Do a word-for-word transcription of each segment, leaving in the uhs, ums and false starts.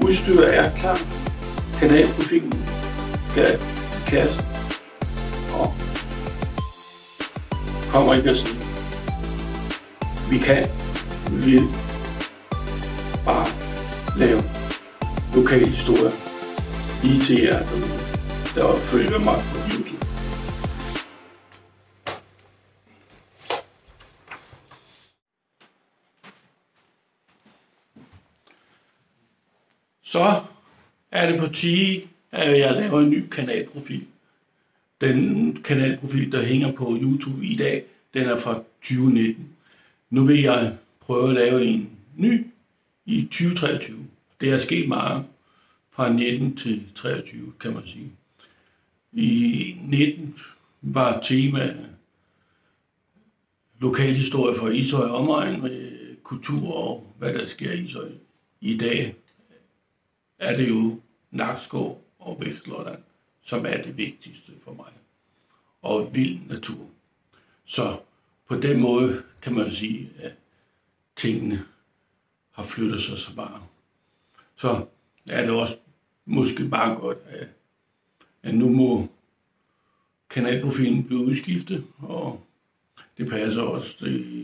Udstyret er klar. Kanalprofilen skal i kassen. Og kommer ikke at sige, vi kan, vi vil bare lave lokale historier lige til jer, der følger mig på YouTube. Så er det på tide, at jeg laver en ny kanalprofil. Den kanalprofil, der hænger på YouTube i dag, den er fra tyve nitten. Nu vil jeg prøve at lave en ny i tyve treogtyve. Det er sket meget fra nitten til treogtyve, kan man sige. I nitten var tema lokalhistorie for Ishøj og omegn med kultur og hvad der sker i Ishøj. I dag er det jo Nakskov og Vestlolland, som er det vigtigste for mig. Og vild natur. Så på den måde kan man sige, at tingene har flyttet sig så bare. Så er det også måske bare godt, at, at nu må kanalprofilen blive udskiftet, og det passer også det,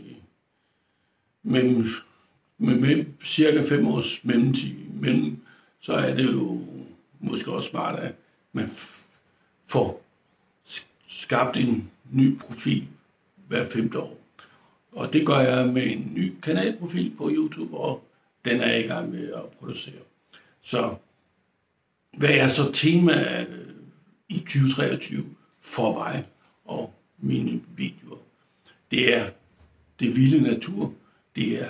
mellem, med, med cirka fem års mellemtid, mellem, så er det jo måske også smart, at man får skabt en ny profil hver femte år. Og det gør jeg med en ny kanalprofil på YouTube, og den er jeg i gang med at producere. Så hvad er så tema i tyve treogtyve for mig og mine videoer? Det er det vilde natur, det er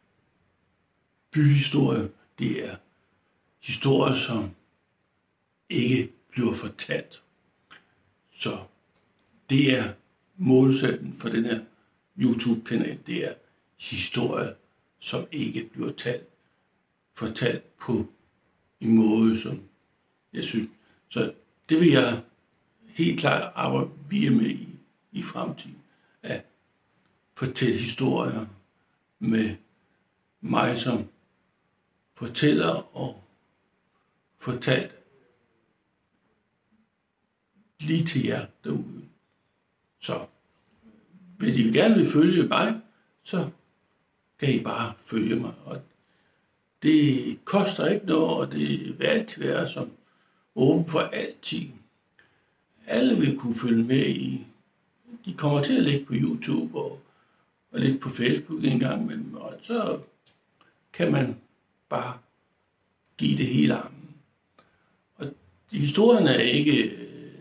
byhistorie, det er historier, som ikke bliver fortalt. Så det er målsætningen for den her YouTube-kanal, det er historier, som ikke bliver talt, fortalt på en måde, som jeg synes. Så det vil jeg helt klart arbejde videre med i, i fremtiden. At fortælle historier med mig som fortæller og fortalt lige til jer derude. Så hvis I gerne vil følge mig, så kan I bare følge mig. Og det koster ikke noget, og det vil altid være som åben for altid. Alle vil kunne følge med i. De kommer til at ligge på YouTube og, og lidt på Facebook en gang imellem, og så kan man bare give det hele armen. Og historien er ikke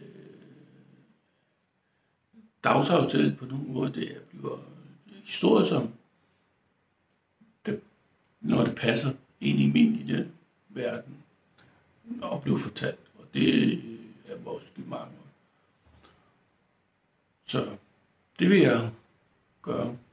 dagsaftale på nogen måde, det bliver historie, som det, når det passer ind i min lille verden, og bliver fortalt, og det er måske mange. Så det vil jeg gøre.